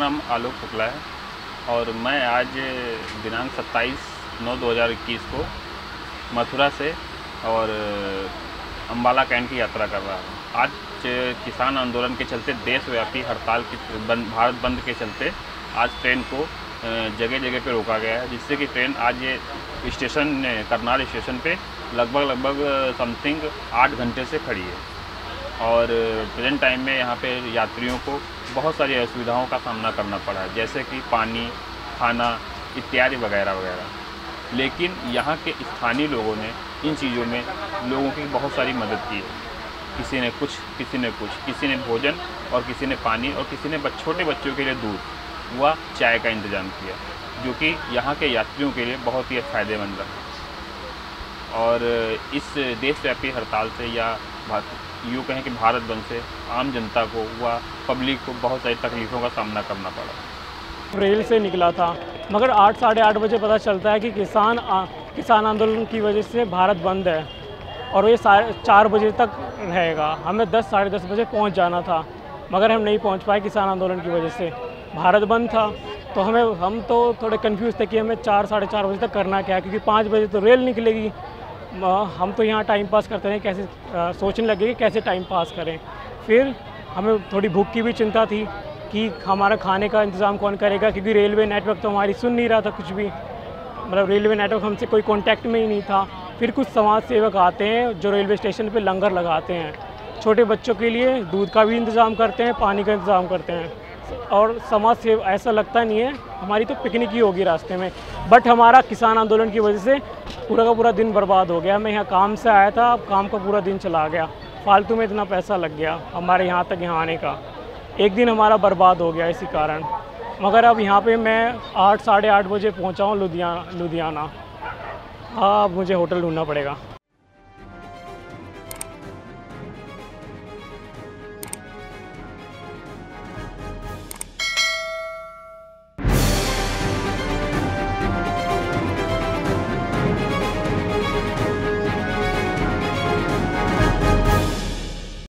नाम आलोक शुक्ला है और मैं आज दिनांक 27/9/2021 को मथुरा से और अम्बाला कैंट की यात्रा कर रहा हूँ। आज किसान आंदोलन के चलते देशव्यापी हड़ताल की भारत बंद के चलते आज ट्रेन को जगह जगह पे रोका गया है, जिससे कि ट्रेन आज ये स्टेशन करनाल स्टेशन पे लगभग समथिंग 8 घंटे से खड़ी है और प्रेजेंट टाइम में यहाँ पे यात्रियों को बहुत सारी असुविधाओं का सामना करना पड़ा है, जैसे कि पानी, खाना इत्यादि वगैरह वगैरह। लेकिन यहाँ के स्थानीय लोगों ने इन चीज़ों में लोगों की बहुत सारी मदद की है। किसी ने कुछ, किसी ने भोजन और किसी ने पानी और किसी ने छोटे बच्चों के लिए दूध व चाय का इंतज़ाम किया, जो कि यहाँ के यात्रियों के लिए बहुत ही फ़ायदेमंद रहा। और इस देशव्यापी हड़ताल से या यूँ कहें कि भारत बंद से आम जनता को व पब्लिक को बहुत सारी तकलीफ़ों का सामना करना पड़ा। रेल से निकला था, मगर 8 साढ़े 8 बजे पता चलता है कि किसान आंदोलन की वजह से भारत बंद है और ये 4 बजे तक रहेगा। हमें 10 साढ़े 10 बजे पहुंच जाना था, मगर हम नहीं पहुंच पाए किसान आंदोलन की वजह से। भारत बंद था तो हम तो थोड़े कंफ्यूज थे कि हमें 4 साढ़े 4 बजे तक करना क्या है, क्योंकि 5 बजे तो रेल निकलेगी। हम तो यहाँ टाइम पास करते रहे, कैसे सोचने लगे कि कैसे टाइम पास करें। फिर हमें थोड़ी भूख की भी चिंता थी कि हमारा खाने का इंतज़ाम कौन करेगा, क्योंकि रेलवे नेटवर्क तो हमारी सुन नहीं रहा था कुछ भी, मतलब रेलवे नेटवर्क हमसे कोई कांटेक्ट में ही नहीं था। फिर कुछ समाज सेवक आते हैं जो रेलवे स्टेशन पे लंगर लगाते हैं, छोटे बच्चों के लिए दूध का भी इंतज़ाम करते हैं, पानी का इंतज़ाम करते हैं। और समाज से ऐसा लगता नहीं है, हमारी तो पिकनिक ही होगी रास्ते में। बट हमारा किसान आंदोलन की वजह से पूरा का पूरा दिन बर्बाद हो गया। मैं यहाँ काम से आया था, अब काम का पूरा दिन चला गया, फालतू में इतना पैसा लग गया हमारे यहाँ तक यहाँ आने का। एक दिन हमारा बर्बाद हो गया इसी कारण। मगर अब यहाँ पे मैं 8 साढ़े 8 बजे पहुँचा हूँ लुधियाना। अब मुझे होटल ढूंढना पड़ेगा।